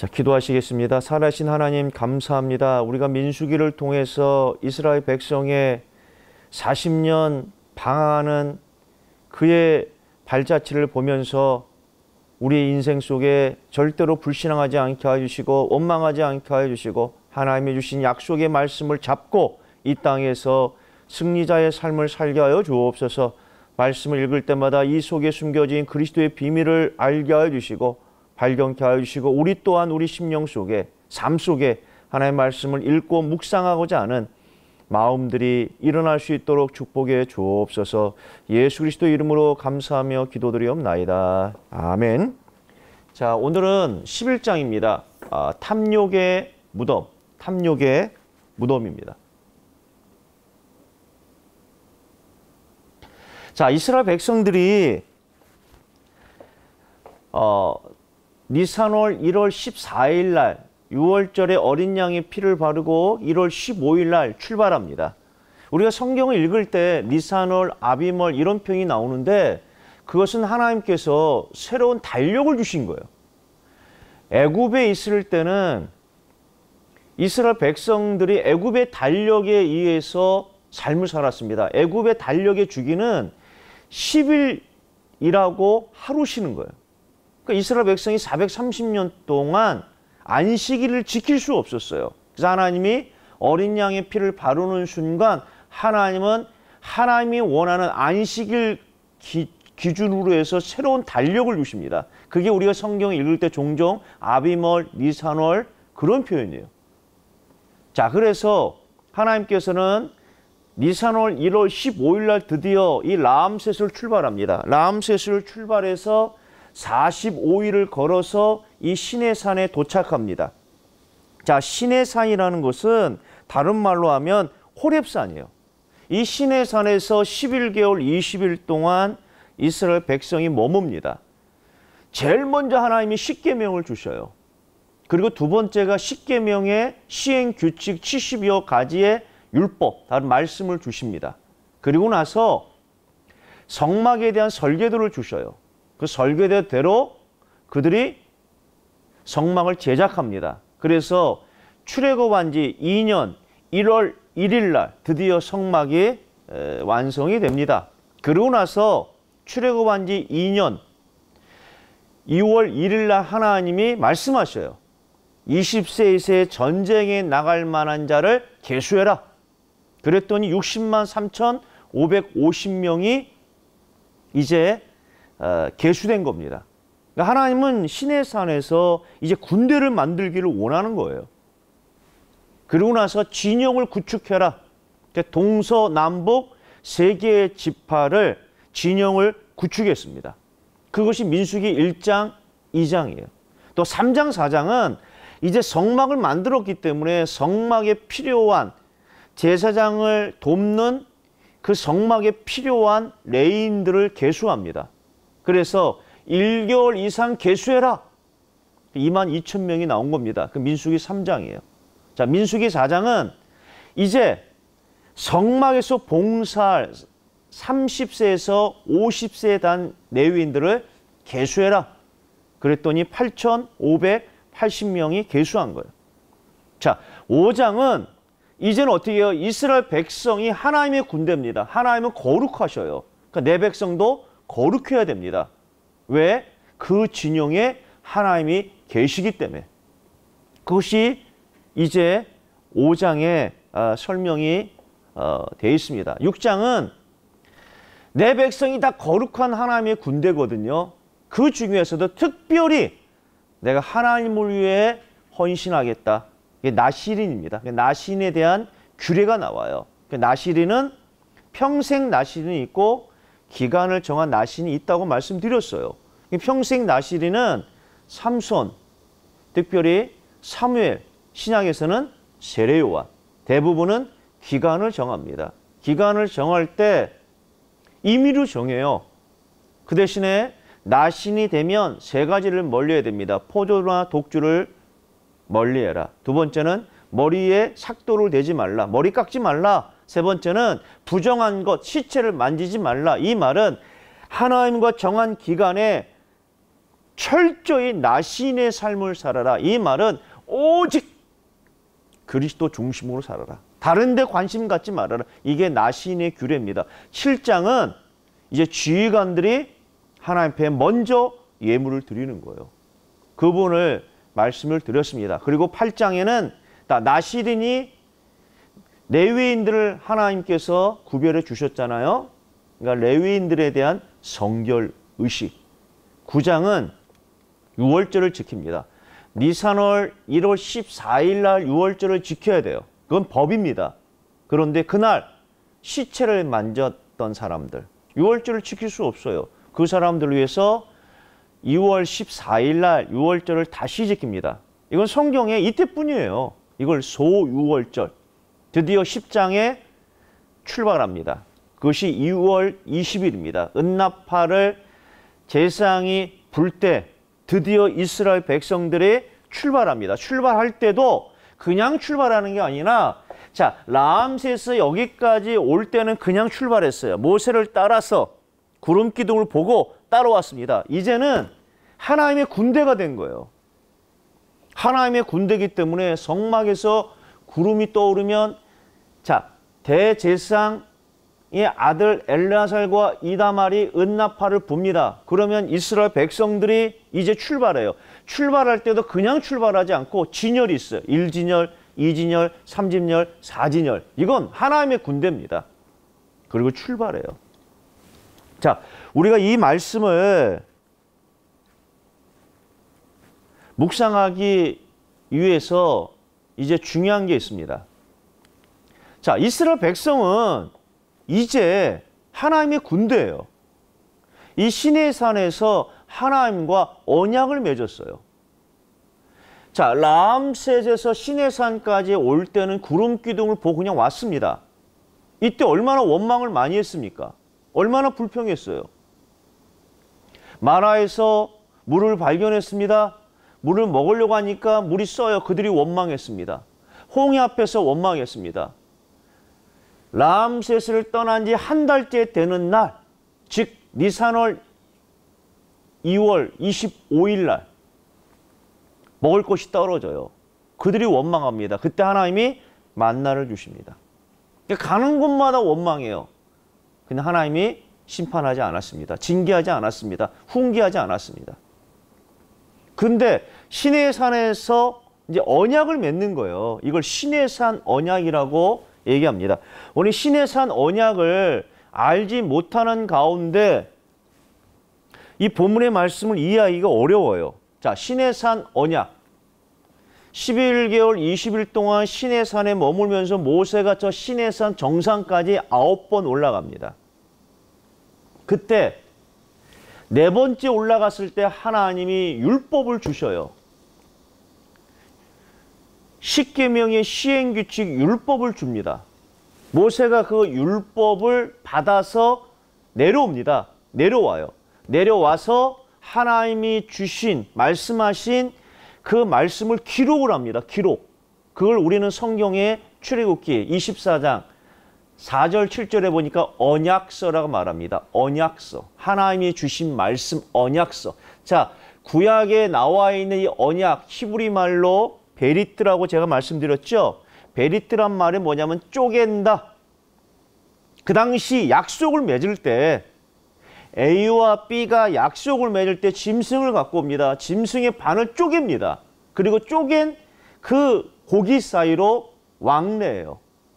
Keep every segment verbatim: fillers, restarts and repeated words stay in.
자, 기도하시겠습니다. 살아계신 하나님 감사합니다. 우리가 민수기를 통해서 이스라엘 백성의 사십 년 방황하는 그의 발자취를 보면서 우리의 인생 속에 절대로 불신앙하지 않게 해주시고 원망하지 않게 해주시고 하나님이 주신 약속의 말씀을 잡고 이 땅에서 승리자의 삶을 살게 하여 주옵소서. 말씀을 읽을 때마다 이 속에 숨겨진 그리스도의 비밀을 알게 하여 주시고 발견케 하여 주시고 우리 또한 우리 심령 속에 삶 속에 하나님의 말씀을 읽고 묵상하고자 하는 마음들이 일어날 수 있도록 축복해 주옵소서. 예수 그리스도 이름으로 감사하며 기도드리옵나이다. 아멘. 자, 오늘은 십일 장입니다. 아, 탐욕의 무덤, 탐욕의 무덤입니다. 자, 이스라엘 백성들이 어, 니산월 일월 십사일 날 유월절에 어린 양의 피를 바르고 일월 십오일 날 출발합니다. 우리가 성경을 읽을 때 니산월, 아비멀 이런 표현이 나오는데 그것은 하나님께서 새로운 달력을 주신 거예요. 애굽에 있을 때는 이스라엘 백성들이 애굽의 달력에 의해서 삶을 살았습니다. 애굽의 달력의 주기는 십 일이라고 하루 쉬는 거예요. 그러니까 이스라엘 백성이 사백삼십 년 동안 안식일을 지킬 수 없었어요. 그래서 하나님이 어린 양의 피를 바르는 순간 하나님은 하나님이 원하는 안식일 기, 기준으로 해서 새로운 달력을 주십니다. 그게 우리가 성경을 읽을 때 종종 아비멀, 니산월 그런 표현이에요. 자, 그래서 하나님께서는 니산월 일월 십오일 날 드디어 이 라암셋을 출발합니다. 라암셋을 출발해서 사십오일을 걸어서 이 시내산에 도착합니다. 자, 시내산이라는 것은 다른 말로 하면 호렙산이에요. 이 시내산에서 십일 개월 이십 일 동안 이스라엘 백성이 머뭅니다. 제일 먼저 하나님이 십계명을 주셔요. 그리고 두 번째가 십계명의 시행 규칙 칠십여 가지의 율법, 다른 말씀을 주십니다. 그리고 나서 성막에 대한 설계도를 주셔요. 그 설계대로 그들이 성막을 제작합니다. 그래서 출애굽한 지 이 년 일월 일일 날 드디어 성막이 완성이 됩니다. 그러고 나서 출애굽한 지 이 년 이월 일일 날 하나님이 말씀하셔요. 이십 세 이상의 전쟁에 나갈 만한 자를 계수해라. 그랬더니 육십만 삼천오백오십 명이 이제 어, 계수된 겁니다. 그러니까 하나님은 시내산에서 이제 군대를 만들기를 원하는 거예요. 그리고 나서 진영을 구축해라. 동서남북 세 개의 지파를 진영을 구축했습니다. 그것이 민수기 일 장, 이 장이에요. 또 삼 장, 사 장은 이제 성막을 만들었기 때문에 성막에 필요한 제사장을 돕는 그 성막에 필요한 레위인들을 계수합니다. 그래서 일 개월 이상 계수해라. 이만 이천 명이 나온 겁니다. 그 민수기 삼 장이에요. 자, 민수기 사 장은 이제 성막에서 봉사할 삼십 세에서 오십 세에 단 레위인들을 계수해라. 그랬더니 팔천오백팔십 명이 계수한 거예요. 자, 오 장은 이제는 어떻게 해요? 이스라엘 백성이 하나님의 군대입니다. 하나님은 거룩하셔요. 그러니까 내 백성도 거룩해야 됩니다. 왜? 그 진영에 하나님이 계시기 때문에. 그것이 이제 오 장에 어, 설명이 어, 되어 있습니다. 육 장은 내 백성이 다 거룩한 하나님의 군대거든요. 그 중에서도 특별히 내가 하나님을 위해 헌신하겠다. 이게 나시린입니다. 나시린에 대한 규례가 나와요. 나시린은 평생 나시린이 있고 기간을 정한 나시린이 있다고 말씀드렸어요. 평생 나시린은 삼손, 특별히 사무엘, 신약에서는 세례요한, 대부분은 기간을 정합니다. 기간을 정할 때 임의로 정해요. 그 대신에 나신이 되면 세 가지를 멀리해야 됩니다. 포도나 독주를 멀리해라. 두 번째는 머리에 삭도를 대지 말라. 머리 깎지 말라. 세 번째는 부정한 것, 시체를 만지지 말라. 이 말은 하나님과 정한 기간에 철저히 나신의 삶을 살아라. 이 말은 오직 그리스도 중심으로 살아라. 다른 데 관심 갖지 말아라. 이게 나신의 규례입니다. 칠 장은 이제 지휘관들이 하나님 앞에 먼저 예물을 드리는 거예요. 그분을 말씀을 드렸습니다. 그리고 팔 장에는 나실인이 레위인들을 하나님께서 구별해 주셨잖아요. 그러니까 레위인들에 대한 성결 의식. 구 장은 유월절을 지킵니다. 니산월 일월 십사일 날 유월절을 지켜야 돼요. 그건 법입니다. 그런데 그날 시체를 만졌던 사람들, 유월절을 지킬 수 없어요. 그 사람들을 위해서 이월 십사일 날 유월절을 다시 지킵니다. 이건 성경에 이때뿐이에요. 이걸 소유월절. 드디어 십 장에 출발합니다. 그것이 이월 이십일입니다. 은나팔을 제사장이 불 때 드디어 이스라엘 백성들이 출발합니다. 출발할 때도 그냥 출발하는 게 아니라 자, 라암세스 여기까지 올 때는 그냥 출발했어요. 모세를 따라서 구름 기둥을 보고 따라왔습니다. 이제는 하나님의 군대가 된 거예요. 하나님의 군대이기 때문에 성막에서 구름이 떠오르면 자, 대제사장의 아들 엘르아살과 이다말이 은나팔을 붑니다. 그러면 이스라엘 백성들이 이제 출발해요. 출발할 때도 그냥 출발하지 않고 진열이 있어요. 일 진열, 이 진열, 삼 진열, 사 진열. 이건 하나님의 군대입니다. 그리고 출발해요. 자, 우리가 이 말씀을 묵상하기 위해서 이제 중요한 게 있습니다. 자, 이스라엘 백성은 이제 하나님의 군대예요. 이 시내산에서 하나님과 언약을 맺었어요. 자, 라암셋에서 시내산까지 올 때는 구름 기둥을 보고 그냥 왔습니다. 이때 얼마나 원망을 많이 했습니까? 얼마나 불평했어요. 마라에서 물을 발견했습니다. 물을 먹으려고 하니까 물이 써요. 그들이 원망했습니다. 홍해 앞에서 원망했습니다. 라암셋을 떠난 지 한 달째 되는 날, 즉 니산월 이월 이십오일 날 먹을 것이 떨어져요. 그들이 원망합니다. 그때 하나님이 만나를 주십니다. 가는 곳마다 원망해요. 근데 하나님이 심판하지 않았습니다. 징계하지 않았습니다. 훈계하지 않았습니다. 근데 시내산에서 이제 언약을 맺는 거예요. 이걸 시내산 언약이라고 얘기합니다. 오늘 시내산 언약을 알지 못하는 가운데 이 본문의 말씀을 이해하기가 어려워요. 자, 시내산 언약. 십일 개월 이십 일 동안 시내산에 머물면서 모세가 저 시내산 정상까지 아홉 번 올라갑니다. 그때 네 번째 올라갔을 때 하나님이 율법을 주셔요. 십계명의 시행규칙 율법을 줍니다. 모세가 그 율법을 받아서 내려옵니다. 내려와요. 내려와서 하나님이 주신, 말씀하신 그 말씀을 기록을 합니다. 기록. 그걸 우리는 성경의 출애굽기 이십사 장 사 절 칠 절에 보니까 언약서라고 말합니다. 언약서. 하나님이 주신 말씀 언약서. 자, 구약에 나와 있는 이 언약, 히브리 말로 베리트라고 제가 말씀드렸죠. 베리트란 말이 뭐냐면 쪼갠다. 그 당시 약속을 맺을 때 A와 B가 약속을 맺을 때 짐승을 갖고 옵니다. 짐승의 반을 쪼갭니다. 그리고 쪼갠 그 고기 사이로 왕래해요.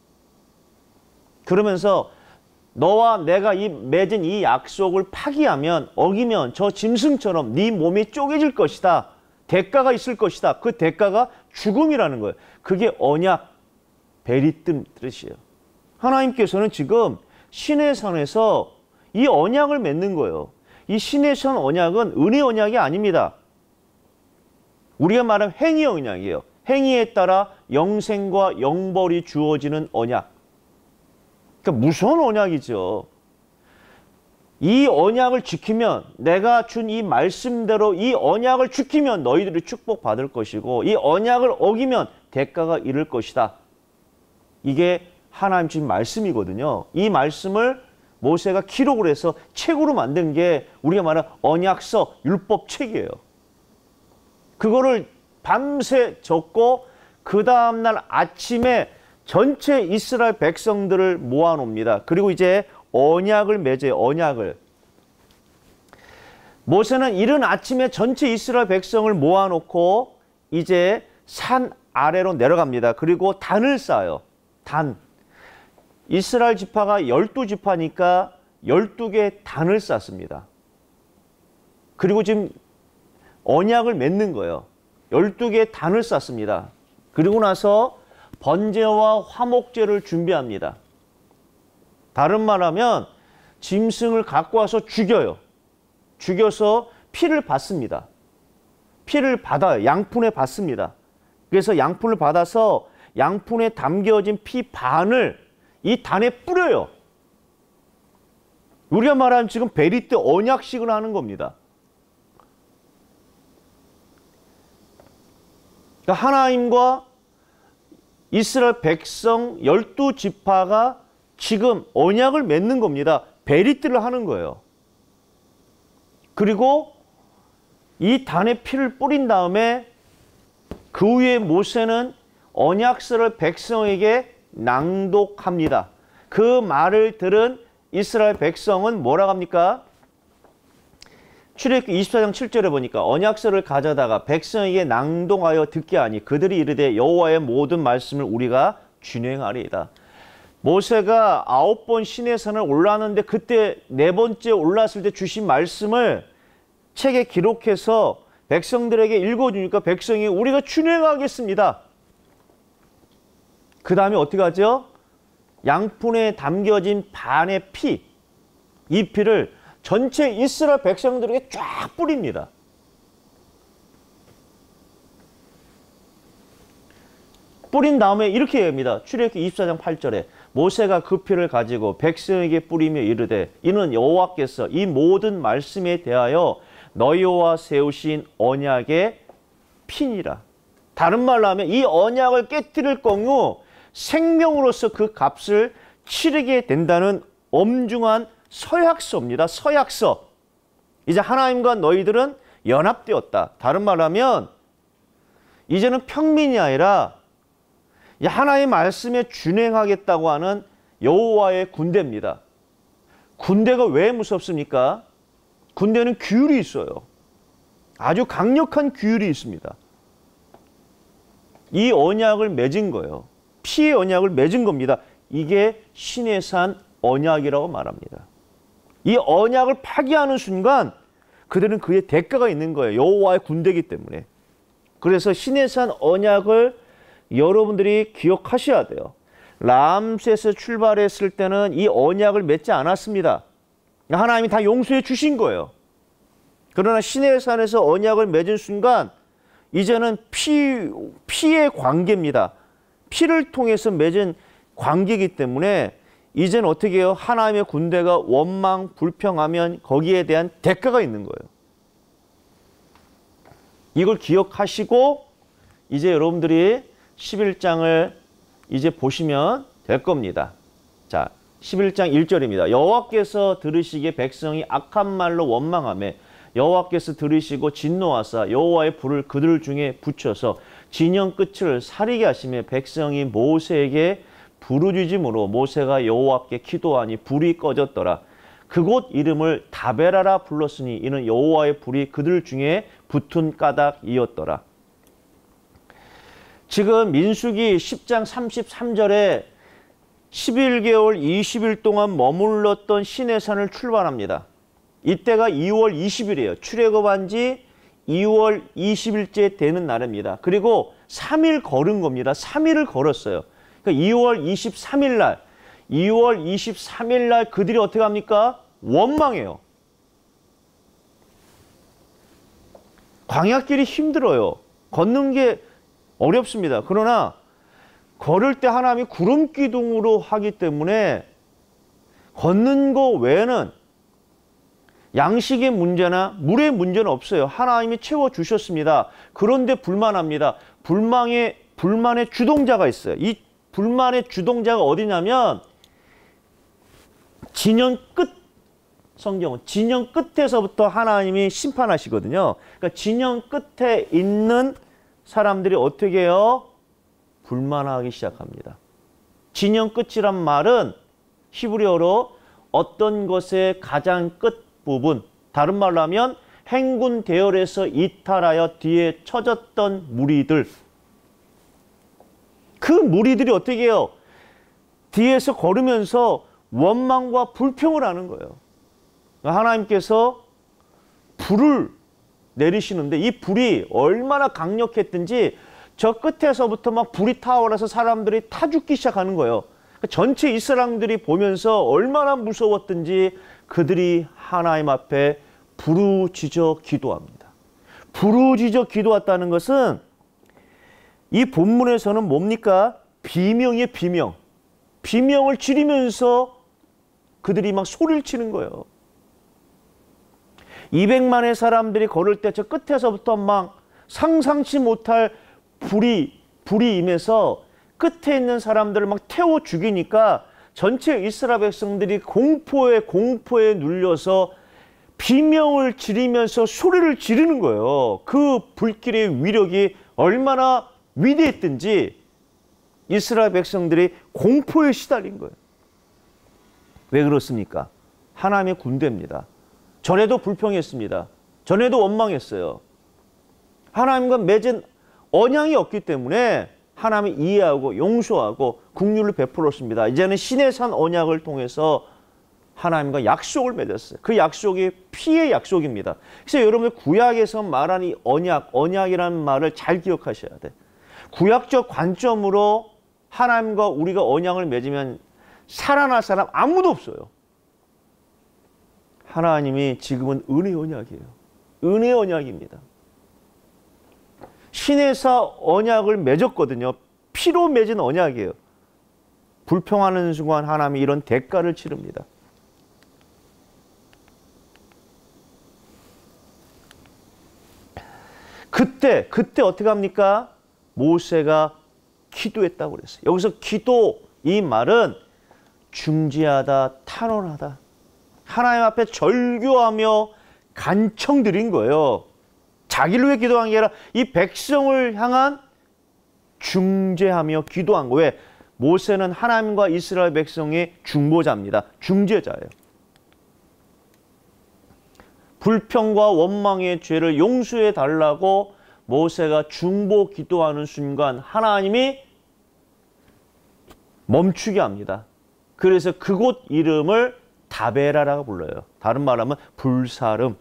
그러면서 너와 내가 이 맺은 이 약속을 파기하면, 어기면 저 짐승처럼 네 몸이 쪼개질 것이다. 대가가 있을 것이다. 그 대가가 죽음이라는 거예요. 그게 언약, 베리뜸 뜻이에요. 하나님께서는 지금 시내산에서 이 언약을 맺는 거예요. 이 시내산 언약은 은혜 언약이 아닙니다. 우리가 말하는 행위 언약이에요. 행위에 따라 영생과 영벌이 주어지는 언약. 그러니까 무서운 언약이죠. 이 언약을 지키면, 내가 준 이 말씀대로 이 언약을 지키면 너희들이 축복받을 것이고, 이 언약을 어기면 대가가 이를 것이다. 이게 하나님 주신 말씀이거든요. 이 말씀을 모세가 기록을 해서 책으로 만든 게 우리가 말하는 언약서, 율법책이에요. 그거를 밤새 적고 그 다음날 아침에 전체 이스라엘 백성들을 모아놓습니다. 그리고 이제 언약을 맺어요. 언약을. 모세는 이른 아침에 전체 이스라엘 백성을 모아놓고 이제 산 아래로 내려갑니다. 그리고 단을 쌓아요. 단. 이스라엘 지파가 열두 지파니까 열두 개의 단을 쌓습니다. 그리고 지금 언약을 맺는 거예요. 열두 개의 단을 쌓습니다. 그리고 나서 번제와 화목제를 준비합니다. 다른 말하면 짐승을 갖고 와서 죽여요. 죽여서 피를 받습니다. 피를 받아요. 양푼에 받습니다. 그래서 양푼을 받아서 양푼에 담겨진 피 반을 이 단에 뿌려요. 우리가 말하는 지금 베리트 언약식을 하는 겁니다. 그러니까 하나님과 이스라엘 백성 열두 지파가 지금 언약을 맺는 겁니다. 베리트를 하는 거예요. 그리고 이 단에 피를 뿌린 다음에 그 후에 모세는 언약서를 백성에게 낭독합니다. 그 말을 들은 이스라엘 백성은 뭐라고 합니까? 출애굽기 이십사 장 칠 절에 보니까 언약서를 가져다가 백성에게 낭독하여 듣게 하니 그들이 이르되 여호와의 모든 말씀을 우리가 준행하리이다. 모세가 아홉 번 시내산을 올랐는데 그때 네 번째 올랐을 때 주신 말씀을 책에 기록해서 백성들에게 읽어주니까 백성이 우리가 준행하겠습니다. 그 다음에 어떻게 하죠? 양푼에 담겨진 반의 피, 이 피를 전체 이스라엘 백성들에게 쫙 뿌립니다. 뿌린 다음에 이렇게 얘기합니다. 출애굽기 이십사 장 팔 절에 모세가 그 피를 가지고 백성에게 뿌리며 이르되 이는 여호와께서 이 모든 말씀에 대하여 너희와 세우신 언약의 피니라. 다른 말로 하면 이 언약을 깨뜨릴 경우 생명으로서 그 값을 치르게 된다는 엄중한 서약서입니다. 서약서. 이제 하나님과 너희들은 연합되었다. 다른 말로 하면 이제는 평민이 아니라 하나님의 말씀에 준행하겠다고 하는 여호와의 군대입니다. 군대가 왜 무섭습니까? 군대는 규율이 있어요. 아주 강력한 규율이 있습니다. 이 언약을 맺은 거예요. 피의 언약을 맺은 겁니다. 이게 시내산 언약이라고 말합니다. 이 언약을 파기하는 순간 그들은 그의 대가가 있는 거예요. 여호와의 군대이기 때문에. 그래서 시내산 언약을 여러분들이 기억하셔야 돼요. 람세스 출발했을 때는 이 언약을 맺지 않았습니다. 하나님이 다 용서해 주신 거예요. 그러나 시내산에서 언약을 맺은 순간 이제는 피, 피의 관계입니다. 피를 통해서 맺은 관계이기 때문에 이제는 어떻게 해요? 하나님의 군대가 원망, 불평하면 거기에 대한 대가가 있는 거예요. 이걸 기억하시고 이제 여러분들이 십일 장을 이제 보시면 될 겁니다. 자, 십일 장 일 절입니다. 여호와께서 들으시기에 백성이 악한 말로 원망하며 여호와께서 들으시고 진노하사 여호와의 불을 그들 중에 붙여서 진영 끝을 사리게 하시며 백성이 모세에게 부르짖음으로 모세가 여호와께 기도하니 불이 꺼졌더라. 그곳 이름을 다베라라 불렀으니 이는 여호와의 불이 그들 중에 붙은 까닭이었더라. 지금 민수기 십 장 삼십삼 절에 십일 개월 이십 일 동안 머물렀던 시내산을 출발합니다. 이때가 이월 이십 일이에요. 출애굽한 지 이월 이십 일째 되는 날입니다. 그리고 삼 일 걸은 겁니다. 삼 일을 걸었어요. 그러니까 이월 이십삼 일 날, 이월 이십삼 일 날 그들이 어떻게 합니까? 원망해요. 광야길이 힘들어요. 걷는 게 어렵습니다. 그러나 걸을 때 하나님이 구름 기둥으로 하기 때문에 걷는 거 외에는 양식의 문제나 물의 문제는 없어요. 하나님이 채워주셨습니다. 그런데 불만합니다. 불만의, 불만의 주동자가 있어요. 이 불만의 주동자가 어디냐면 진영 끝, 성경은 진영 끝에서부터 하나님이 심판하시거든요. 그러니까 진영 끝에 있는 사람들이 어떻게 해요? 불만하기 시작합니다. 진영 끝이란 말은 히브리어로 어떤 것의 가장 끝부분, 다른 말로 하면 행군 대열에서 이탈하여 뒤에 처졌던 무리들, 그 무리들이 어떻게 해요? 뒤에서 걸으면서 원망과 불평을 하는 거예요. 하나님께서 불을 내리시는데 이 불이 얼마나 강력했든지 저 끝에서부터 막 불이 타오르서 사람들이 타 죽기 시작하는 거예요. 전체 이스라엘들이 보면서 얼마나 무서웠든지 그들이 하나님 앞에 부르짖어 기도합니다. 부르짖어 기도했다는 것은 이 본문에서는 뭡니까? 비명이에요, 비명. 비명을 지르면서 그들이 막 소리를 치는 거예요. 이백만의 사람들이 걸을 때 저 끝에서부터 막 상상치 못할 불이, 불이 임해서 끝에 있는 사람들을 막 태워 죽이니까 전체 이스라엘 백성들이 공포에 공포에 눌려서 비명을 지르면서 소리를 지르는 거예요. 그 불길의 위력이 얼마나 위대했든지 이스라엘 백성들이 공포에 시달린 거예요. 왜 그렇습니까? 하나님의 군대입니다. 전에도 불평했습니다. 전에도 원망했어요. 하나님과 맺은 언약이 없기 때문에 하나님을 이해하고 용서하고 긍휼을 베풀었습니다. 이제는 신의 산 언약을 통해서 하나님과 약속을 맺었어요. 그 약속이 피의 약속입니다. 그래서 여러분들 구약에서 말하는 이 언약, 언약이라는 말을 잘 기억하셔야 돼. 구약적 관점으로 하나님과 우리가 언약을 맺으면 살아날 사람 아무도 없어요. 하나님이 지금은 은혜 언약이에요. 은혜 언약입니다. 신의사 언약을 맺었거든요. 피로 맺은 언약이에요. 불평하는 순간 하나님이 이런 대가를 치릅니다. 그때 그때 어떻게 합니까? 모세가 기도했다고 그랬어요. 여기서 기도, 이 말은 중지하다, 탄원하다. 하나님 앞에 절규하며 간청드린 거예요. 자기를 위해 기도한 게 아니라 이 백성을 향한 중재하며 기도한 거예요. 왜? 모세는 하나님과 이스라엘 백성의 중보자입니다. 중재자예요. 불평과 원망의 죄를 용서해 달라고 모세가 중보 기도하는 순간 하나님이 멈추게 합니다. 그래서 그곳 이름을 다베라라고 불러요. 다른 말하면 불사름.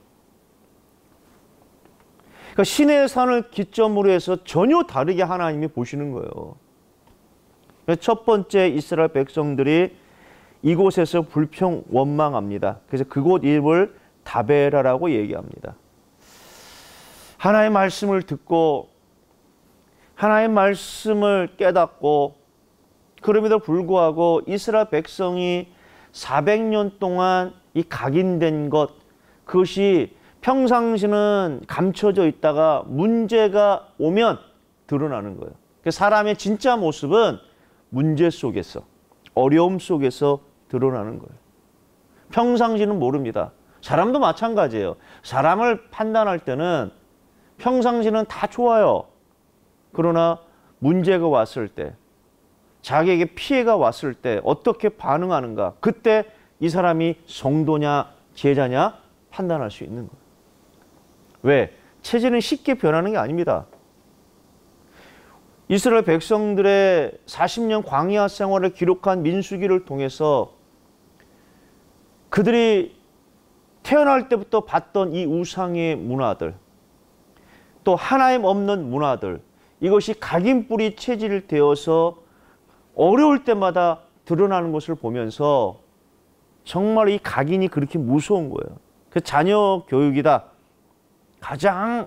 그러니까 신의 산을 기점으로 해서 전혀 다르게 하나님이 보시는 거예요. 첫 번째 이스라엘 백성들이 이곳에서 불평 원망합니다. 그래서 그곳 이름을 다베라라고 얘기합니다. 하나님의 말씀을 듣고 하나님의 말씀을 깨닫고 그럼에도 불구하고 이스라엘 백성이 사백 년 동안 이 각인된 것, 그것이 평상시는 감춰져 있다가 문제가 오면 드러나는 거예요. 사람의 진짜 모습은 문제 속에서, 어려움 속에서 드러나는 거예요. 평상시는 모릅니다. 사람도 마찬가지예요. 사람을 판단할 때는 평상시는 다 좋아요. 그러나 문제가 왔을 때, 자기에게 피해가 왔을 때 어떻게 반응하는가, 그때 이 사람이 성도냐 제자냐 판단할 수 있는 거예요. 왜? 체질은 쉽게 변하는 게 아닙니다. 이스라엘 백성들의 사십 년 광야 생활을 기록한 민수기를 통해서 그들이 태어날 때부터 봤던 이 우상의 문화들, 또 하나님 없는 문화들, 이것이 각인뿌리 체질이 되어서 어려울 때마다 드러나는 것을 보면서 정말 이 각인이 그렇게 무서운 거예요. 그 자녀 교육이다. 가장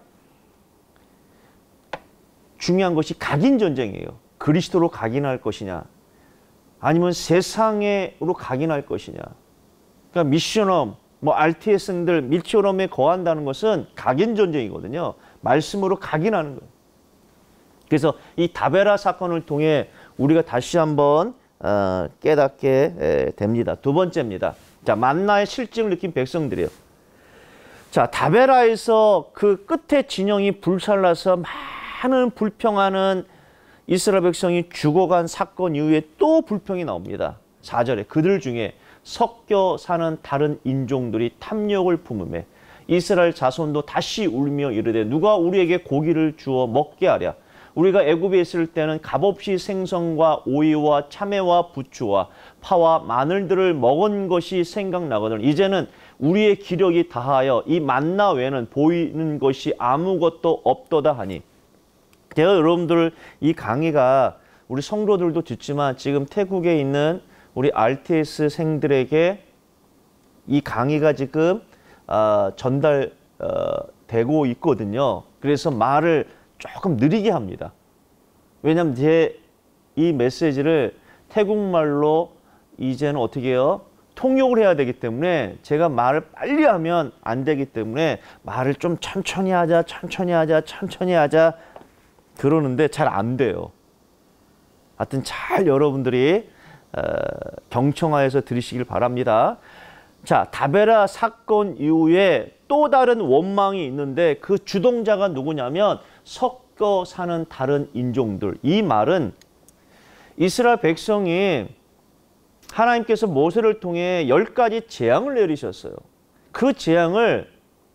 중요한 것이 각인 전쟁이에요. 그리스도로 각인할 것이냐, 아니면 세상으로 각인할 것이냐. 그러니까 미션홈, 뭐 알티에스생들 밀치오럼에 거한다는 것은 각인 전쟁이거든요. 말씀으로 각인하는 거예요. 그래서 이 다베라 사건을 통해 우리가 다시 한번 어, 깨닫게 에, 됩니다. 두 번째입니다. 자, 만나의 실증을 느낀 백성들이에요. 자, 다베라에서 그 끝에 진영이 불살라서 많은 불평하는 이스라엘 백성이 죽어간 사건 이후에 또 불평이 나옵니다. 사 절에 그들 중에 섞여 사는 다른 인종들이 탐욕을 품음에 이스라엘 자손도 다시 울며 이르되 누가 우리에게 고기를 주어 먹게 하랴. 우리가 애굽에 있을 때는 값없이 생선과 오이와 참외와 부추와 파와 마늘들을 먹은 것이 생각나거든. 이제는 우리의 기력이 다하여 이 만나 외에는 보이는 것이 아무것도 없도다 하니. 제가 여러분들 이 강의가 우리 성도들도 듣지만 지금 태국에 있는 우리 알티에스 생들에게 이 강의가 지금 어, 전달되고 어, 있거든요. 그래서 말을 조금 느리게 합니다. 왜냐하면 제 이 메시지를 태국말로 이제는 어떻게 해요? 통역을 해야 되기 때문에 제가 말을 빨리 하면 안 되기 때문에 말을 좀 천천히 하자, 천천히 하자, 천천히 하자 그러는데 잘 안 돼요. 하여튼 잘 여러분들이 어, 경청하여서 들으시길 바랍니다. 자, 다베라 사건 이후에 또 다른 원망이 있는데 그 주동자가 누구냐면 섞여 사는 다른 인종들. 이 말은 이스라엘 백성이 하나님께서 모세를 통해 열 가지 재앙을 내리셨어요. 그 재앙을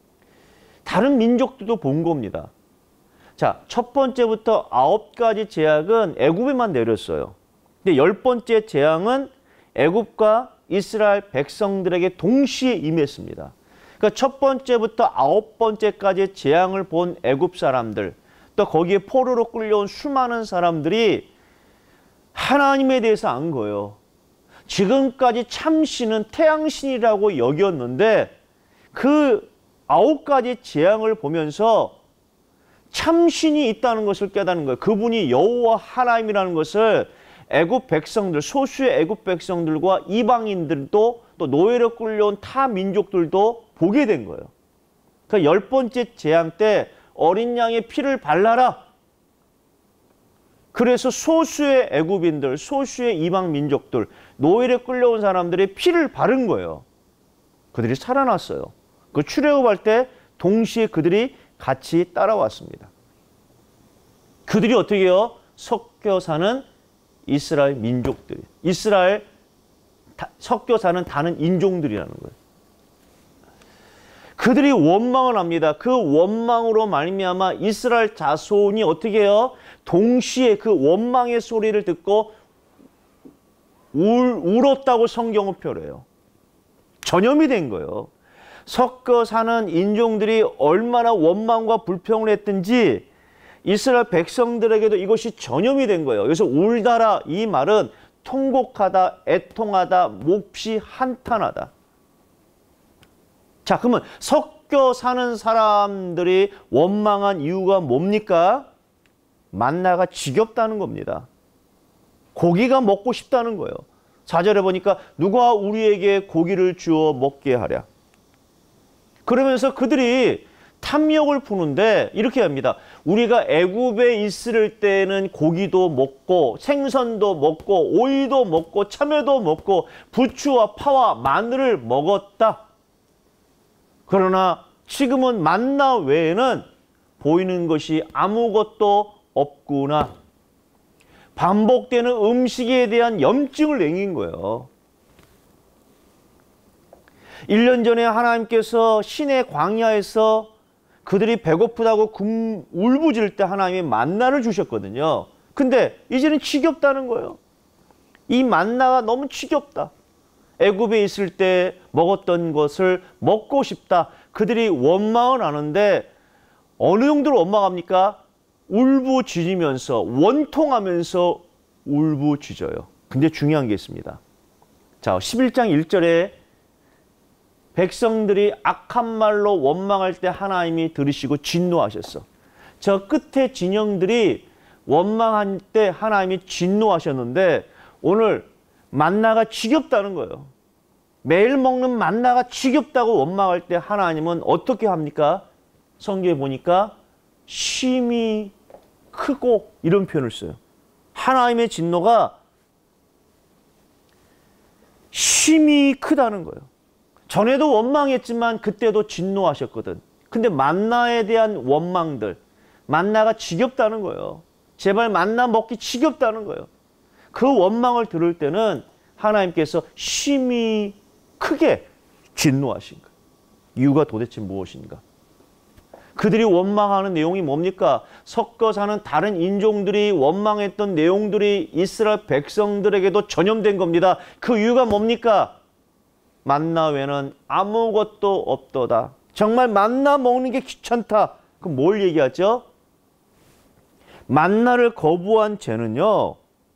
다른 민족들도 본 겁니다. 자, 첫 번째부터 아홉 가지 재앙은 애굽에만 내렸어요. 근데 열 번째 재앙은 애굽과 이스라엘 백성들에게 동시에 임했습니다. 그러니까 첫 번째부터 아홉 번째까지 재앙을 본 애굽 사람들, 또 거기에 포로로 끌려온 수많은 사람들이 하나님에 대해서 안 거예요. 지금까지 참신은 태양신이라고 여겼는데 그 아홉 가지 재앙을 보면서 참신이 있다는 것을 깨닫는 거예요. 그분이 여호와 하나님이라는 것을 애굽 백성들, 소수의 애굽 백성들과 이방인들도 또 노예로 끌려온 타 민족들도 보게 된 거예요. 그 열 번째 재앙 때 어린 양의 피를 발라라. 그래서 소수의 애굽인들, 소수의 이방 민족들, 노예로 끌려온 사람들의 피를 바른 거예요. 그들이 살아났어요. 그 출애굽할 때 동시에 그들이 같이 따라왔습니다. 그들이 어떻게 해요? 섞여 사는 이스라엘 민족들, 이스라엘 다, 섞여 사는 다른 인종들이라는 거예요. 그들이 원망을 합니다. 그 원망으로 말미암아 이스라엘 자손이 어떻게 해요? 동시에 그 원망의 소리를 듣고 울, 울었다고 성경은 표현해요. 전염이 된 거예요. 섞여 사는 인종들이 얼마나 원망과 불평을 했든지 이스라엘 백성들에게도 이것이 전염이 된 거예요. 그래서 울다라 이 말은 통곡하다, 애통하다, 몹시 한탄하다. 자, 그러면 섞여 사는 사람들이 원망한 이유가 뭡니까? 만나가 지겹다는 겁니다. 고기가 먹고 싶다는 거예요. 사 절에 보니까 누가 우리에게 고기를 주어 먹게 하랴. 그러면서 그들이 탐욕을 푸는데 이렇게 합니다. 우리가 애굽에 있을 때는 고기도 먹고 생선도 먹고 오이도 먹고 참외도 먹고 부추와 파와 마늘을 먹었다. 그러나 지금은 만나 외에는 보이는 것이 아무것도 없구나. 반복되는 음식에 대한 염증을 남긴 거예요. 일 년 전에 하나님께서 시내 광야에서 그들이 배고프다고 금, 울부짖을 때 하나님이 만나를 주셨거든요. 근데 이제는 지겹다는 거예요. 이 만나가 너무 지겹다. 애굽에 있을 때 먹었던 것을 먹고 싶다. 그들이 원망을 하는데 어느 정도로 원망합니까? 울부짖으면서 원통하면서 울부짖어요. 근데 중요한 게 있습니다. 자, 십일 장 일 절에 백성들이 악한 말로 원망할 때 하나님이 들으시고 진노하셨어. 저 끝에 진영들이 원망할 때 하나님이 진노하셨는데 오늘 만나가 지겹다는 거예요. 매일 먹는 만나가 지겹다고 원망할 때 하나님은 어떻게 합니까? 성경에 보니까 심히 크고 이런 표현을 써요. 하나님의 진노가 심히 크다는 거예요. 전에도 원망했지만 그때도 진노하셨거든. 근데 만나에 대한 원망들, 만나가 지겹다는 거예요. 제발 만나 먹기 지겹다는 거예요. 그 원망을 들을 때는 하나님께서 심히 크게 진노하신 거예요. 이유가 도대체 무엇인가? 그들이 원망하는 내용이 뭡니까? 섞어 사는 다른 인종들이 원망했던 내용들이 이스라엘 백성들에게도 전염된 겁니다. 그 이유가 뭡니까? 만나 외에는 아무것도 없도다. 정말 만나 먹는 게 귀찮다. 그럼 뭘 얘기하죠? 만나를 거부한 죄는요,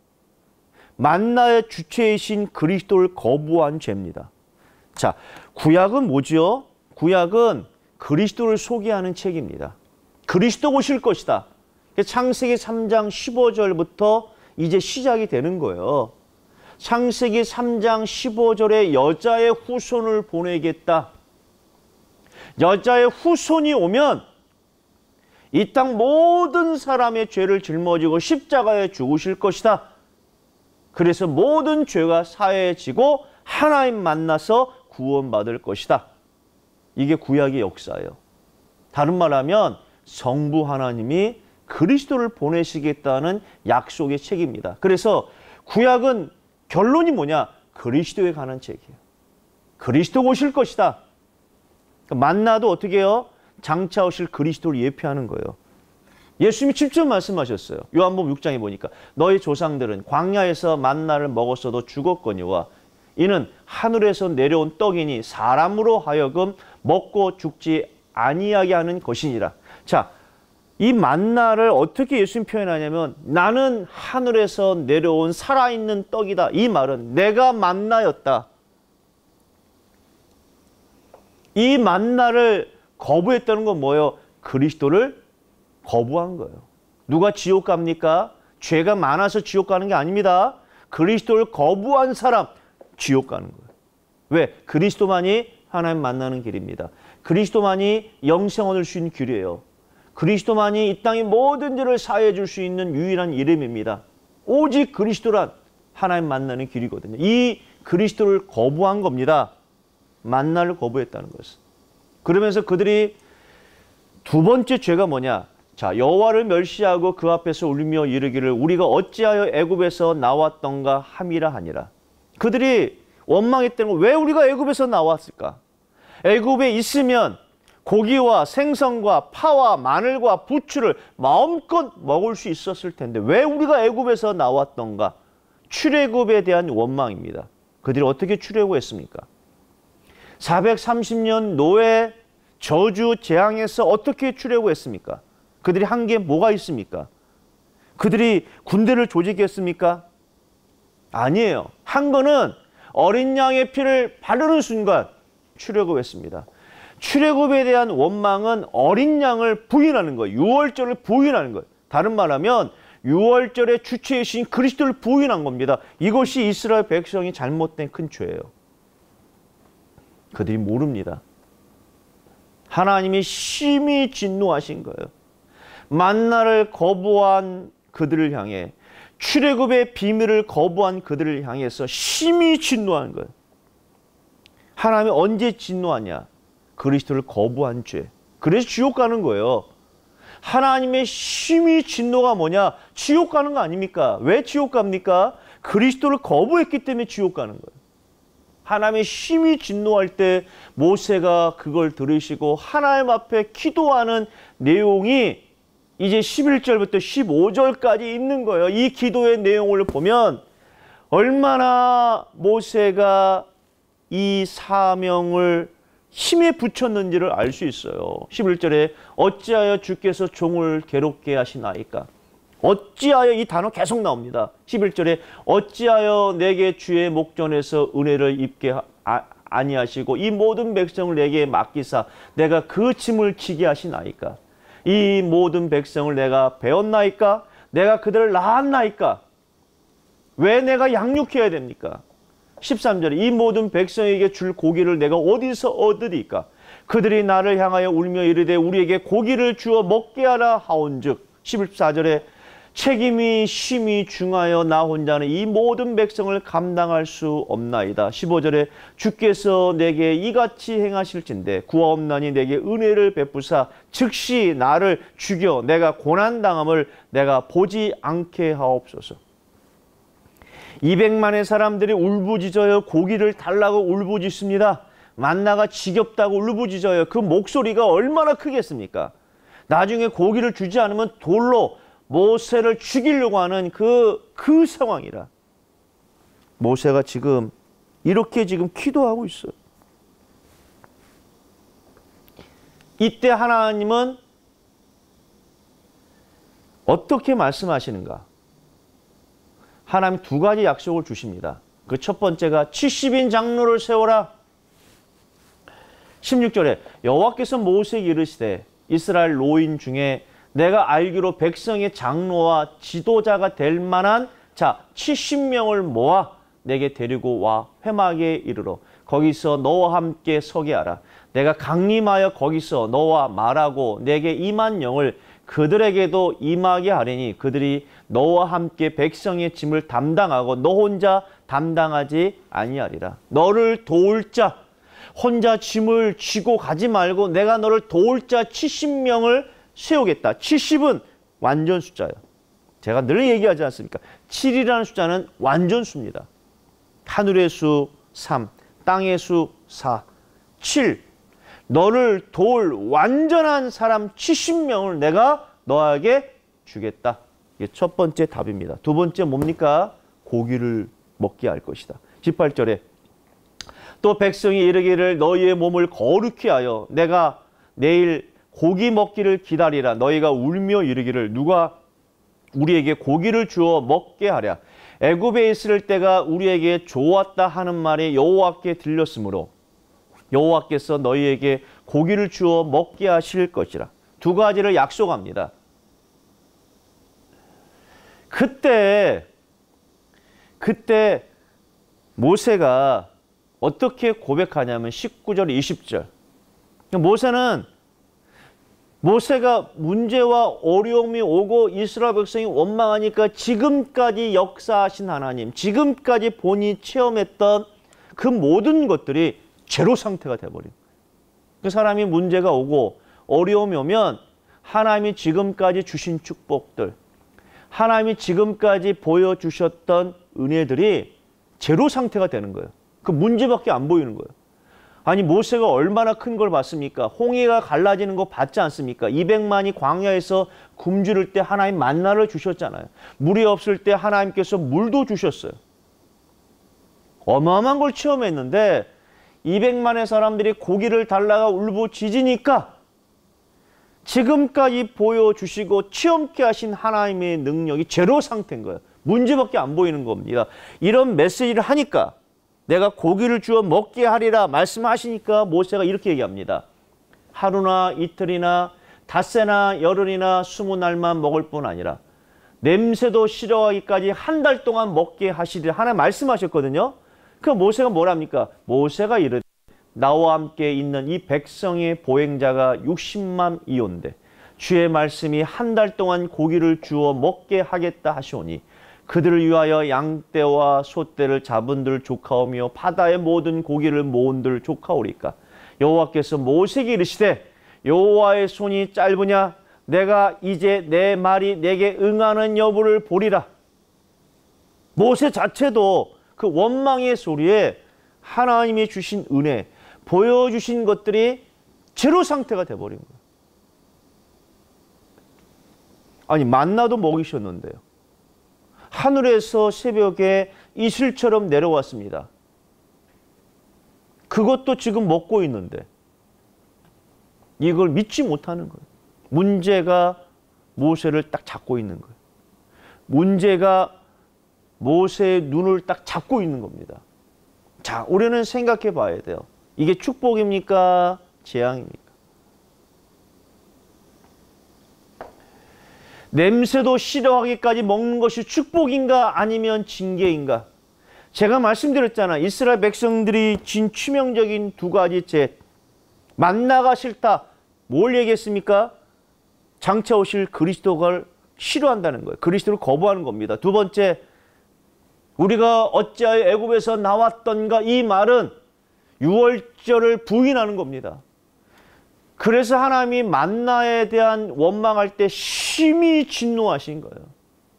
만나의 주체이신 그리스도를 거부한 죄입니다. 자, 구약은 뭐죠? 구약은 그리스도를 소개하는 책입니다. 그리스도 오실 것이다. 창세기 삼 장 십오 절부터 이제 시작이 되는 거예요. 창세기 삼 장 십오 절에 여자의 후손을 보내겠다. 여자의 후손이 오면 이 땅 모든 사람의 죄를 짊어지고 십자가에 죽으실 것이다. 그래서 모든 죄가 사해지고 하나님 만나서 구원받을 것이다. 이게 구약의 역사예요. 다른 말하면 성부 하나님이 그리스도를 보내시겠다는 약속의 책입니다. 그래서 구약은 결론이 뭐냐? 그리스도에 관한 책이에요. 그리스도 오실 것이다. 만나도 어떻게 해요? 장차 오실 그리스도를 예표하는 거예요. 예수님이 직접 말씀하셨어요. 요한복음 육 장에 보니까 너희 조상들은 광야에서 만나를 먹었어도 죽었거니와 이는 하늘에서 내려온 떡이니 사람으로 하여금 먹고 죽지 아니하게 하는 것이니라. 자, 이 만나를 어떻게 예수님 표현하냐면 나는 하늘에서 내려온 살아있는 떡이다. 이 말은 내가 만나였다. 이 만나를 거부했다는 건 뭐예요? 그리스도를 거부한 거예요. 누가 지옥 갑니까? 죄가 많아서 지옥 가는 게 아닙니다. 그리스도를 거부한 사람 지옥 가는 거예요. 왜? 그리스도만이 하나님 만나는 길입니다. 그리스도만이 영생을 얻을 수 있는 길이에요. 그리스도만이 이 땅의 모든 죄를 사해 줄 수 있는 유일한 이름입니다. 오직 그리스도란 하나님 만나는 길이거든요. 이 그리스도를 거부한 겁니다. 만나를 거부했다는 것은. 그러면서 그들이 두 번째 죄가 뭐냐? 자, 여호와를 멸시하고 그 앞에서 울며 이르기를 우리가 어찌하여 애굽에서 나왔던가 함이라 하니라. 그들이 원망했다는 건 왜 우리가 애굽에서 나왔을까? 애굽에 있으면 고기와 생선과 파와 마늘과 부추를 마음껏 먹을 수 있었을 텐데 왜 우리가 애굽에서 나왔던가? 출애굽에 대한 원망입니다. 그들이 어떻게 출애굽했습니까? 사백삼십 년 노예 저주 재앙에서 어떻게 출애굽했습니까? 그들이 한 게 뭐가 있습니까? 그들이 군대를 조직했습니까? 아니에요. 한 거는 어린 양의 피를 바르는 순간 출애굽했습니다. 출애굽에 대한 원망은 어린 양을 부인하는 거예요. 유월절을 부인하는 거예요. 다른 말하면 유월절의 주체이신 그리스도를 부인한 겁니다. 이것이 이스라엘 백성이 잘못된 큰 죄예요. 그들이 모릅니다. 하나님이 심히 진노하신 거예요. 만나를 거부한 그들을 향해 출애굽의 비밀을 거부한 그들을 향해서 심히 진노한 거예요. 하나님이 언제 진노하냐? 그리스도를 거부한 죄. 그래서 지옥 가는 거예요. 하나님의 심히 진노가 뭐냐? 지옥 가는 거 아닙니까? 왜 지옥 갑니까? 그리스도를 거부했기 때문에 지옥 가는 거예요. 하나님의 심히 진노할 때 모세가 그걸 들으시고 하나님 앞에 기도하는 내용이 이제 십일 절부터 십오 절까지 있는 거예요. 이 기도의 내용을 보면 얼마나 모세가 이 사명을 힘에 붙였는지를 알 수 있어요. 십일 절에 어찌하여 주께서 종을 괴롭게 하시나이까? 어찌하여 이 단어 계속 나옵니다. 십일 절에 어찌하여 내게 주의 목전에서 은혜를 입게 아, 아니하시고 이 모든 백성을 내게 맡기사 내가 그 짐을 지게 하시나이까? 이 모든 백성을 내가 배웠나이까? 내가 그들을 낳았나이까? 왜 내가 양육해야 됩니까? 십삼 절에 이 모든 백성에게 줄 고기를 내가 어디서 얻으리까? 그들이 나를 향하여 울며 이르되 우리에게 고기를 주어 먹게 하라 하온즉 십사 절에 책임이 심히 중하여 나 혼자는 이 모든 백성을 감당할 수 없나이다. 십오 절에 주께서 내게 이같이 행하실진대 구하옵나니 내게 은혜를 베푸사 즉시 나를 죽여 내가 고난당함을 내가 보지 않게 하옵소서. 이백만의 사람들이 울부짖어요. 고기를 달라고 울부짖습니다. 만나가 지겹다고 울부짖어요. 그 목소리가 얼마나 크겠습니까? 나중에 고기를 주지 않으면 돌로 모세를 죽이려고 하는 그, 그 상황이라. 모세가 지금 이렇게 지금 기도하고 있어요. 이때 하나님은 어떻게 말씀하시는가? 하나님 두 가지 약속을 주십니다. 그 첫 번째가 칠십 인 장로를 세워라. 십육 절에 여호와께서 모세에게 이르시되 이스라엘 노인 중에 내가 알기로 백성의 장로와 지도자가 될 만한 자 칠십 명을 모아 내게 데리고 와 회막에 이르러 거기서 너와 함께 서게 하라. 내가 강림하여 거기서 너와 말하고 내게 임한 영을 그들에게도 임하게 하리니 그들이 너와 함께 백성의 짐을 담당하고 너 혼자 담당하지 아니하리라. 너를 도울 자, 혼자 짐을 쥐고 가지 말고 내가 너를 도울 자 칠십 명을 세우겠다. 칠십은 완전 숫자예요. 제가 늘 얘기하지 않습니까? 칠이라는 숫자는 완전 수입니다. 하늘의 수 삼, 땅의 수 사, 칠. 너를 도울 완전한 사람 칠십 명을 내가 너에게 주겠다. 이게 첫 번째 답입니다. 두 번째 뭡니까? 고기를 먹게 할 것이다. 십팔 절에 또 백성이 이르기를 너희의 몸을 거룩히 하여 내가 내일 고기 먹기를 기다리라. 너희가 울며 이르기를 누가 우리에게 고기를 주어 먹게 하랴. 애굽에 있을 때가 우리에게 좋았다 하는 말이 여호와께 들렸으므로 여호와께서 너희에게 고기를 주어 먹게 하실 것이라. 두 가지를 약속합니다. 그때 그때 모세가 어떻게 고백하냐면 십구 절 이십 절. 모세는 모세가 문제와 어려움이 오고 이스라엘 백성이 원망하니까 지금까지 역사하신 하나님, 지금까지 본인이 체험했던 그 모든 것들이 제로 상태가 돼버린 거예요. 그 사람이 문제가 오고 어려움이 오면 하나님이 지금까지 주신 축복들, 하나님이 지금까지 보여주셨던 은혜들이 제로 상태가 되는 거예요. 그 문제밖에 안 보이는 거예요. 아니 모세가 얼마나 큰 걸 봤습니까? 홍해가 갈라지는 거 봤지 않습니까? 이백만이 광야에서 굶주릴 때 하나님 만나를 주셨잖아요. 물이 없을 때 하나님께서 물도 주셨어요. 어마어마한 걸 체험했는데 이백만의 사람들이 고기를 달라가 울부짖으니까 지금까지 보여주시고 체험케 하신 하나님의 능력이 제로 상태인 거예요. 문제밖에 안 보이는 겁니다. 이런 메시지를 하니까 내가 고기를 주어 먹게 하리라 말씀하시니까 모세가 이렇게 얘기합니다. 하루나 이틀이나 닷새나 열흘이나 스무 날만 먹을 뿐 아니라 냄새도 싫어하기까지 한 달 동안 먹게 하시리라 하나님 말씀하셨거든요. 그 모세가 뭐랍니까? 모세가 이르되 나와 함께 있는 이 백성의 보행자가 육십만 이온데 주의 말씀이 한 달 동안 고기를 주어 먹게 하겠다 하시오니 그들을 위하여 양떼와 소떼를 잡은들 조카오며 바다의 모든 고기를 모은들 조카오리까. 여호와께서 모세에게 이르시되 여호와의 손이 짧으냐 내가 이제 내 말이 내게 응하는 여부를 보리라. 모세 자체도 그 원망의 소리에 하나님이 주신 은혜, 보여주신 것들이 제로 상태가 돼버린 거예요. 아니 만나도 먹이셨는데요. 하늘에서 새벽에 이슬처럼 내려왔습니다. 그것도 지금 먹고 있는데 이걸 믿지 못하는 거예요. 문제가 모세를 딱 잡고 있는 거예요. 문제가 모세의 눈을 딱 잡고 있는 겁니다. 자, 우리는 생각해 봐야 돼요. 이게 축복입니까? 재앙입니까? 냄새도 싫어하기까지 먹는 것이 축복인가 아니면 징계인가? 제가 말씀드렸잖아. 이스라엘 백성들이 진 치명적인 두 가지 죄. 만나가 싫다. 뭘 얘기했습니까? 장차 오실 그리스도를 싫어한다는 거예요. 그리스도를 거부하는 겁니다. 두 번째, 우리가 어찌하여 애굽에서 나왔던가, 이 말은 유월절을 부인하는 겁니다. 그래서 하나님이 만나에 대한 원망할 때 심히 진노하신 거예요.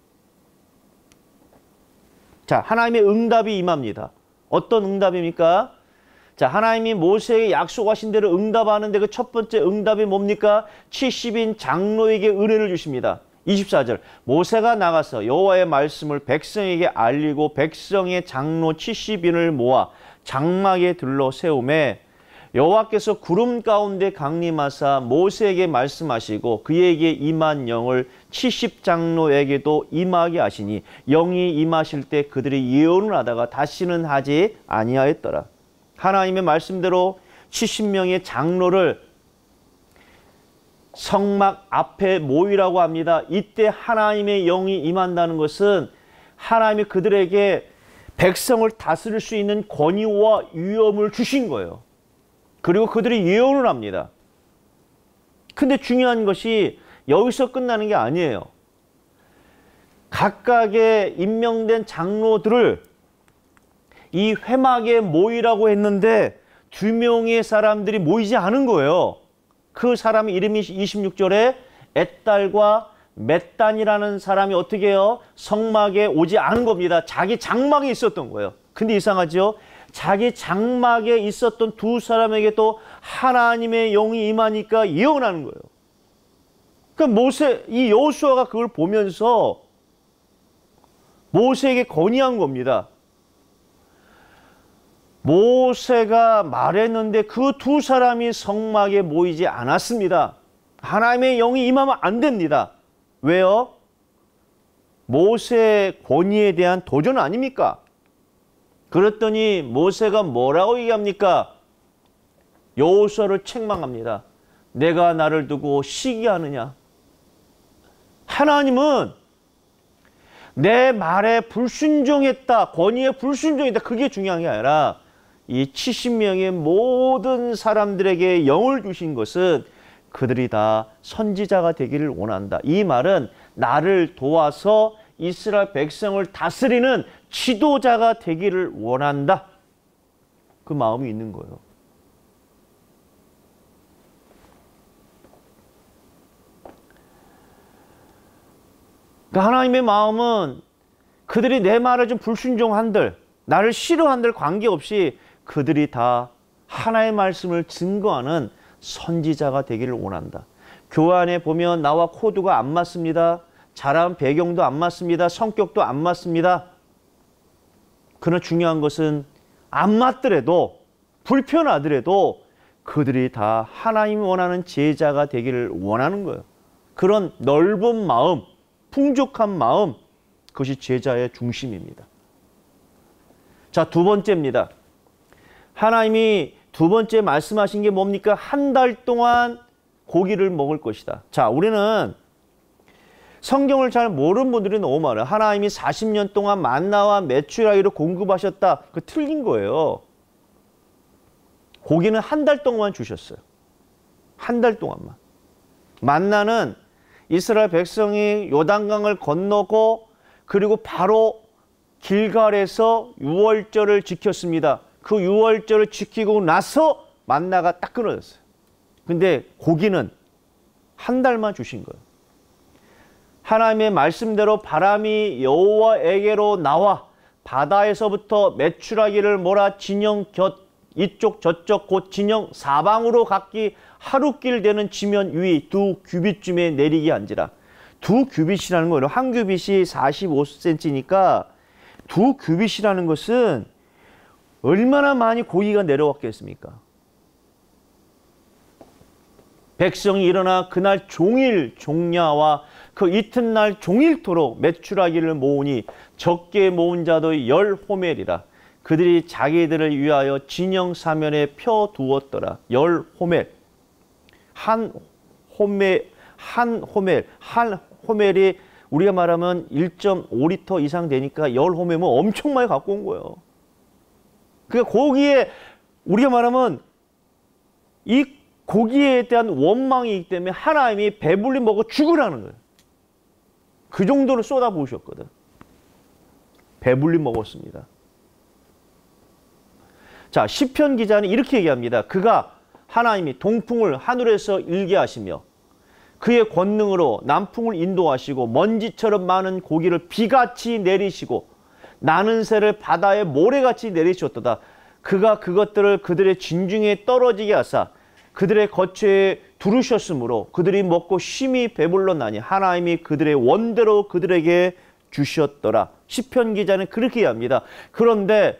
자, 하나님의 응답이 임합니다. 어떤 응답입니까? 자, 하나님이 모세에게 약속하신 대로 응답하는데 그 첫 번째 응답이 뭡니까? 칠십 인 장로에게 은혜를 주십니다. 이십사 절, 모세가 나가서 여호와의 말씀을 백성에게 알리고 백성의 장로 칠십 인을 모아 장막에 들러 세우매 여호와께서 구름 가운데 강림하사 모세에게 말씀하시고 그에게 임한 영을 칠십 장로에게도 임하게 하시니 영이 임하실 때 그들이 예언을 하다가 다시는 하지 아니하였더라. 하나님의 말씀대로 칠십 명의 장로를 성막 앞에 모이라고 합니다. 이때 하나님의 영이 임한다는 것은 하나님이 그들에게 백성을 다스릴 수 있는 권위와 위엄을 주신 거예요. 그리고 그들이 예언을 합니다. 근데 중요한 것이 여기서 끝나는 게 아니에요. 각각의 임명된 장로들을 이 회막에 모이라고 했는데 두 명의 사람들이 모이지 않은 거예요. 그 사람 이름이 이십육 절에 엣달과 맷단이라는 사람이 어떻게 해요? 성막에 오지 않은 겁니다. 자기 장막에 있었던 거예요. 근데 이상하죠? 자기 장막에 있었던 두 사람에게도 하나님의 영이 임하니까 예언하는 거예요. 그러니까 모세, 이 여호수아가 그걸 보면서 모세에게 건의한 겁니다. 모세가 말했는데 그 두 사람이 성막에 모이지 않았습니다. 하나님의 영이 임하면 안 됩니다. 왜요? 모세의 권위에 대한 도전 아닙니까? 그랬더니 모세가 뭐라고 얘기합니까? 여호수아를 책망합니다. 내가 나를 두고 시기하느냐? 하나님은 내 말에 불순종했다, 권위에 불순종했다, 그게 중요한 게 아니라 이 칠십 명의 모든 사람들에게 영을 주신 것은 그들이 다 선지자가 되기를 원한다. 이 말은 나를 도와서 이스라엘 백성을 다스리는 지도자가 되기를 원한다. 그 마음이 있는 거예요. 그러니까 하나님의 마음은 그들이 내 말을 좀 불순종한들, 나를 싫어한들 관계없이 그들이 다 하나의 말씀을 증거하는 선지자가 되기를 원한다. 교회 안에 보면 나와 코드가 안 맞습니다. 자란 배경도 안 맞습니다. 성격도 안 맞습니다. 그러나 중요한 것은 안 맞더라도, 불편하더라도 그들이 다 하나님이 원하는 제자가 되기를 원하는 거예요. 그런 넓은 마음, 풍족한 마음, 그것이 제자의 중심입니다. 자, 두 번째입니다. 하나님이 두 번째 말씀하신 게 뭡니까? 한 달 동안 고기를 먹을 것이다. 자, 우리는 성경을 잘 모르는 분들이 너무 많아요. 하나님이 사십 년 동안 만나와 메추라기를 공급하셨다. 그 틀린 거예요. 고기는 한 달 동안 주셨어요. 한 달 동안만. 만나는 이스라엘 백성이 요단강을 건너고 그리고 바로 길갈에서 유월절을 지켰습니다. 그 유월절을 지키고 나서 만나가 딱 끊어졌어요. 근데 고기는 한 달만 주신 거예요. 하나님의 말씀대로 바람이 여호와에게로 나와 바다에서부터 메추라기를 몰아 진영 곁 이쪽 저쪽 곧 진영 사방으로 각기 하루길 되는 지면 위 두 규빗쯤에 내리게 한지라. 두 규빗이라는 거예요. 한 규빗이 사십오 센티미터니까 두 규빗이라는 것은 얼마나 많이 고기가 내려왔겠습니까? 백성이 일어나 그날 종일 종야와 그 이튿날 종일토록 메추라기를 모으니 적게 모은 자도 열 호멜이라. 그들이 자기들을 위하여 진영 사면에 펴 두었더라. 열 호멜. 한 호멜, 한 호멜, 한 호멜이 우리가 말하면 일 점 오 리터 이상 되니까 열 호멜은 엄청 많이 갖고 온 거예요. 그러니까 고기에 우리가 말하면 이 고기에 대한 원망이 있기 때문에 하나님이 배불리 먹어 죽으라는 거예요. 그 정도로 쏟아부으셨거든. 배불리 먹었습니다. 자, 시편 기자는 이렇게 얘기합니다. 그가 하나님이 동풍을 하늘에서 일게 하시며 그의 권능으로 남풍을 인도하시고 먼지처럼 많은 고기를 비같이 내리시고 나는 새를 바다에 모래같이 내리셨도다. 그가 그것들을 그들의 진중에 떨어지게 하사 그들의 거처에 두르셨으므로 그들이 먹고 심히 배불렀나니 하나님이 그들의 원대로 그들에게 주셨더라. 시편 기자는 그렇게 합니다. 그런데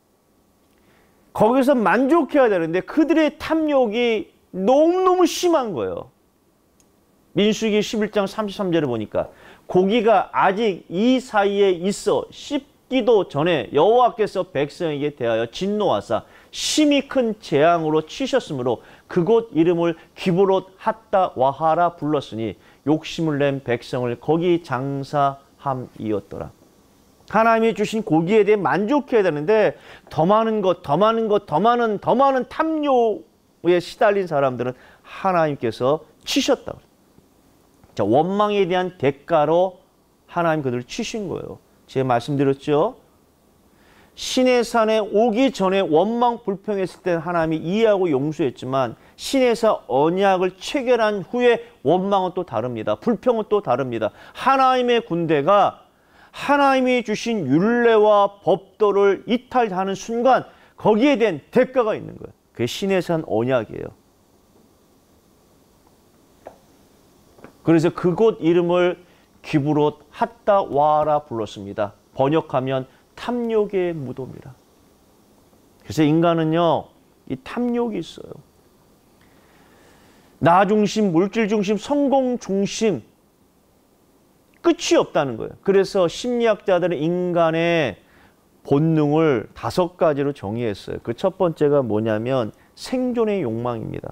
거기서 만족해야 되는데 그들의 탐욕이 너무너무 심한 거예요. 민수기 십일 장 삼십삼 절을 보니까 고기가 아직 이 사이에 있어 씹기도 전에 여호와께서 백성에게 대하여 진노하사 심히 큰 재앙으로 치셨으므로 그곳 이름을 기브롯 핫다 와하라 불렀으니 욕심을 낸 백성을 거기 장사함이었더라. 하나님이 주신 고기에 대해 만족해야 되는데 더 많은 것, 더 많은 것, 더 많은, 더 많은 탐욕에 시달린 사람들은 하나님께서 치셨다. 자, 원망에 대한 대가로 하나님 그들을 치신 거예요. 제가 말씀드렸죠. 시내산에 오기 전에 원망 불평했을 때 하나님이 이해하고 용서했지만 시내산 언약을 체결한 후에 원망은 또 다릅니다. 불평은 또 다릅니다. 하나님의 군대가 하나님이 주신 율례와 법도를 이탈하는 순간 거기에 대한 대가가 있는 거예요. 그게 시내산 언약이에요. 그래서 그곳 이름을 기브롯 핫다 와라 불렀습니다. 번역하면 탐욕의 무도입니다. 그래서 인간은요, 이 탐욕이 있어요. 나 중심, 물질 중심, 성공 중심, 끝이 없다는 거예요. 그래서 심리학자들은 인간의 본능을 다섯 가지로 정의했어요. 그 첫 번째가 뭐냐면 생존의 욕망입니다.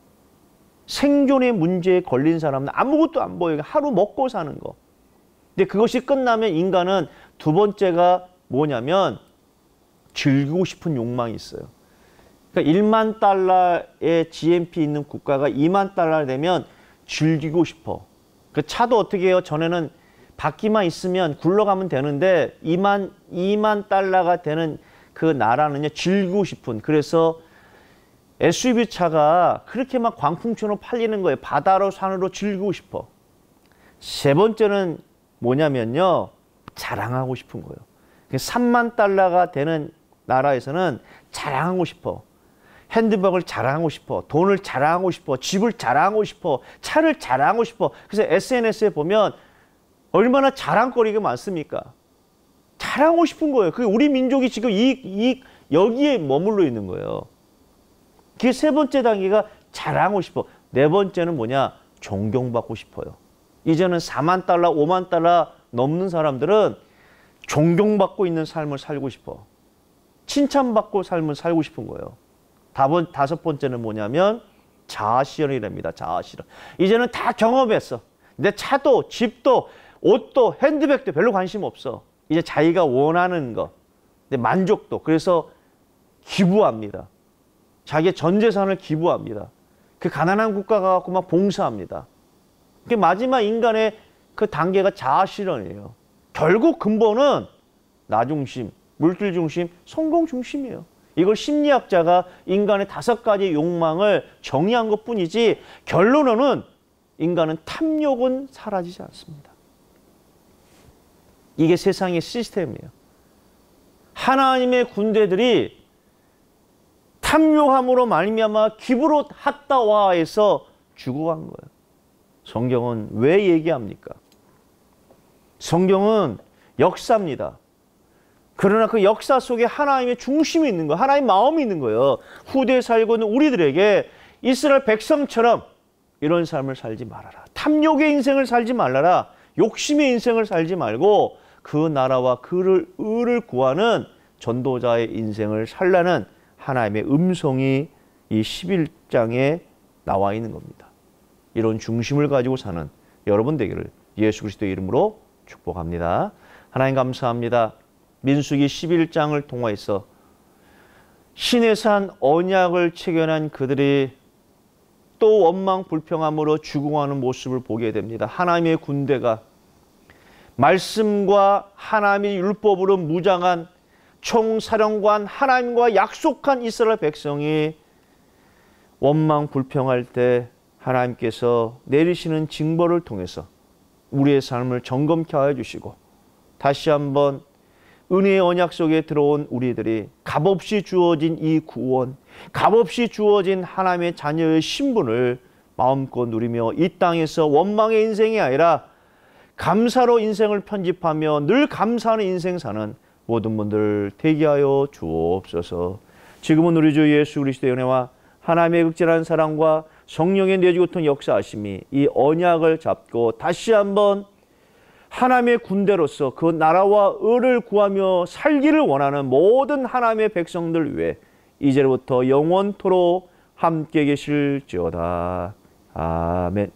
생존의 문제에 걸린 사람은 아무것도 안 보여요. 하루 먹고 사는 거. 근데 그것이 끝나면 인간은 두 번째가 뭐냐면 즐기고 싶은 욕망이 있어요. 그러니까 일만 달러의 지엠피 있는 국가가 이만 달러 되면 즐기고 싶어. 그 차도 어떻게 해요? 전에는 바퀴만 있으면 굴러가면 되는데 이만, 이만 달러가 되는 그 나라는요, 즐기고 싶은. 그래서 에스유브이 차가 그렇게 막 광풍처럼 팔리는 거예요. 바다로 산으로 즐기고 싶어. 세 번째는 뭐냐면요, 자랑하고 싶은 거예요. 삼만 달러가 되는 나라에서는 자랑하고 싶어. 핸드백을 자랑하고 싶어. 돈을 자랑하고 싶어. 집을 자랑하고 싶어. 차를 자랑하고 싶어. 그래서 에스엔에스에 보면 얼마나 자랑거리가 많습니까? 자랑하고 싶은 거예요. 그게 우리 민족이 지금 이, 이, 여기에 머물러 있는 거예요. 그게 세 번째 단계가 자랑하고 싶어. 네 번째는 뭐냐? 존경받고 싶어요. 이제는 사만 달러, 오만 달러 넘는 사람들은 존경받고 있는 삶을 살고 싶어. 칭찬받고 삶을 살고 싶은 거예요. 다번, 다섯 번째는 뭐냐면 자아실현이랍니다. 자아실현. 이제는 다 경험했어. 내 차도 집도 옷도 핸드백도 별로 관심 없어. 이제 자기가 원하는 거, 내 만족도. 그래서 기부합니다. 자기의 전 재산을 기부합니다. 그 가난한 국가 가갖고 막 봉사합니다. 그 마지막 인간의 그 단계가 자아실현이에요. 결국 근본은 나 중심, 물질 중심, 성공 중심이에요. 이걸 심리학자가 인간의 다섯 가지 욕망을 정의한 것뿐이지 결론은 인간은 탐욕은 사라지지 않습니다. 이게 세상의 시스템이에요. 하나님의 군대들이 탐욕함으로 말미암아 기브롯 핫다와에서 죽어간 거예요. 성경은 왜 얘기합니까? 성경은 역사입니다. 그러나 그 역사 속에 하나님의 중심이 있는 거예요. 하나님의 마음이 있는 거예요. 후대에 살고 있는 우리들에게 이스라엘 백성처럼 이런 삶을 살지 말아라. 탐욕의 인생을 살지 말아라. 욕심의 인생을 살지 말고 그 나라와 그를 의를 구하는 전도자의 인생을 살라는 하나님의 음성이 이 십일 장에 나와 있는 겁니다. 이런 중심을 가지고 사는 여러분 되기를 예수 그리스도의 이름으로 축복합니다. 하나님 감사합니다. 민수기 십일 장을 통해서 시내산 언약을 체결한 그들이 또 원망 불평함으로 죽어가는 모습을 보게 됩니다. 하나님의 군대가 말씀과 하나님의 율법으로 무장한 총사령관 하나님과 약속한 이스라엘 백성이 원망 불평할 때 하나님께서 내리시는 징벌을 통해서 우리의 삶을 점검케 하여 주시고 다시 한번 은혜의 언약 속에 들어온 우리들이 값없이 주어진 이 구원, 값없이 주어진 하나님의 자녀의 신분을 마음껏 누리며 이 땅에서 원망의 인생이 아니라 감사로 인생을 편집하며 늘 감사하는 인생 사는 모든 분들 되게 하여 주옵소서. 지금은 우리 주 예수 그리스도의 은혜와 하나님의 극진한 사랑과 성령의 내주고통 역사하심이 이 언약을 잡고 다시 한번 하나님의 군대로서 그 나라와 의를 구하며 살기를 원하는 모든 하나님의 백성들 위해 이제부터 영원토록 함께 계실지어다. 아멘.